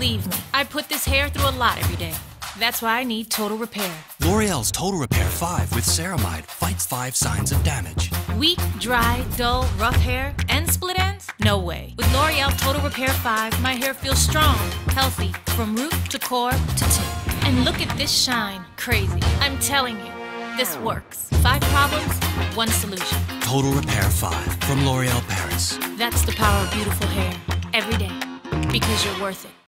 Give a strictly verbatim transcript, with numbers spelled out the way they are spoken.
Believe me, I put this hair through a lot every day. That's why I need Total Repair. L'Oreal's Total Repair five with ceramide fights five signs of damage. Weak, dry, dull, rough hair, and split ends? No way. With L'Oreal Total Repair five, my hair feels strong, healthy, from root to core to tip. And look at this shine. Crazy. I'm telling you, this works. Five problems, one solution. Total Repair five from L'Oreal Paris. That's the power of beautiful hair. Every day. Because you're worth it.